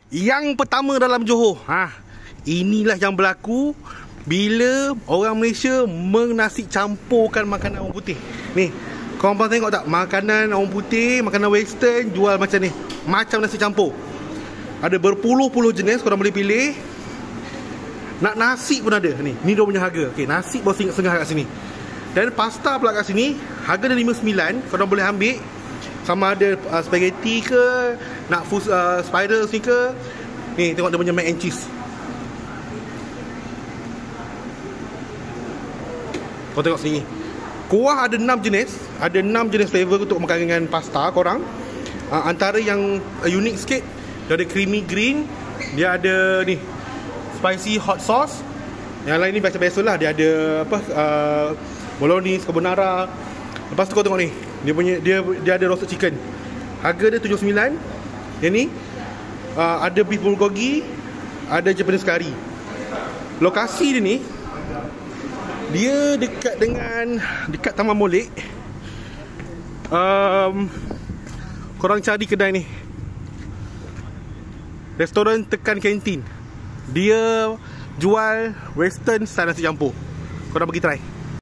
Yang pertama dalam Johor, inilah yang berlaku bila orang Malaysia menasi campurkan makanan orang putih. Ni, korang tengok tak? Makanan orang putih, makanan western jual macam ni, macam nasi campur. Ada berpuluh-puluh jenis, korang boleh pilih. Nak nasi pun ada. Ni dia punya harga. Okey, nasi baru setengah kat sini. Dan pasta pula kat sini, harga dia 59. Korang boleh ambil sama ada spaghetti ke, nak spirals ni ke. Ni tengok dia punya mac and cheese. Kau tengok sini. Kuah ada 6 jenis. Ada 6 jenis flavor untuk makan dengan pasta korang. Antara yang unik sikit, dia ada creamy green, dia ada ni spicy hot sauce. Yang lain ni biasa-biasa lah. Dia ada apa, bolognese, carbonara. Lepas tu kau tengok ni, dia ada roasted chicken. Harga dia 79. Yang ni ada beef bulgogi, ada Japanese curry. Lokasi dia ni, dia dekat Taman Molek. Korang cari kedai ni, restoran tekan kantin. Dia jual western style nasi campur. Korang pergi try.